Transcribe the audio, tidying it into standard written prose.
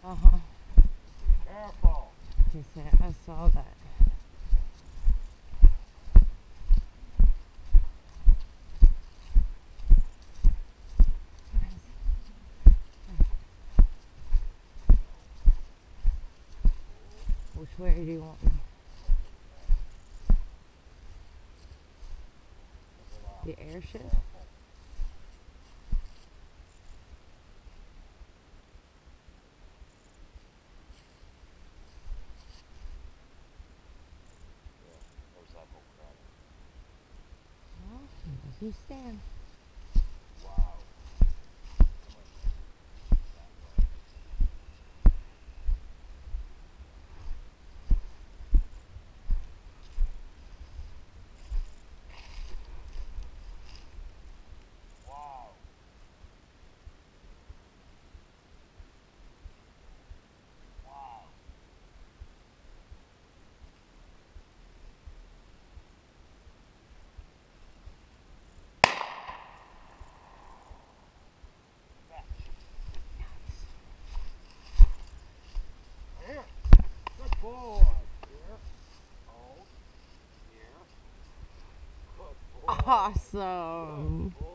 Uh-huh. Careful. He said, I saw that. Which way do you want me? The airship? There's that whole crowd. Well, he stand. Wow. Wow. Wow. Here. Good boy. Here. Hold. Here. Good boy. Awesome. Good boy.